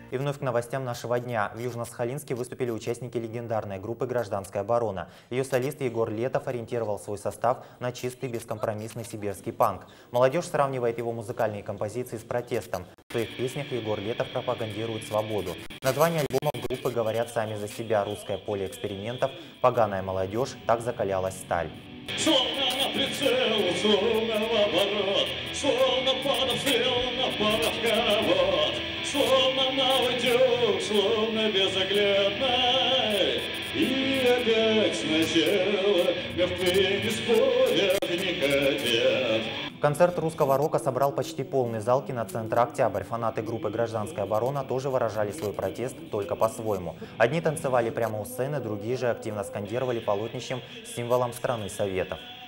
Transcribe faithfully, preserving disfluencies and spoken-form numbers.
И вновь к новостям нашего дня. В Южно-Сахалинске выступили участники легендарной группы «Гражданская оборона». Ее солист Егор Летов ориентировал свой состав на чистый бескомпромиссный сибирский панк. Молодежь сравнивает его музыкальные композиции с протестом. В своих песнях Егор Летов пропагандирует свободу. Названия альбомов группы говорят сами за себя. «Русское поле экспериментов», «Поганая молодежь», «Так закалялась сталь». Словно на прицел, словно в оборот, словно под обстрел на паровковод, словно на утюг, словно безоглядно. И опять сначала мертвые не спорят, не хотят. Концерт русского рока собрал почти полный зал киноцентра «Октябрь». Фанаты группы «Гражданская оборона» тоже выражали свой протест, только по-своему. Одни танцевали прямо у сцены, другие же активно скандировали полотнищем с символом страны Советов.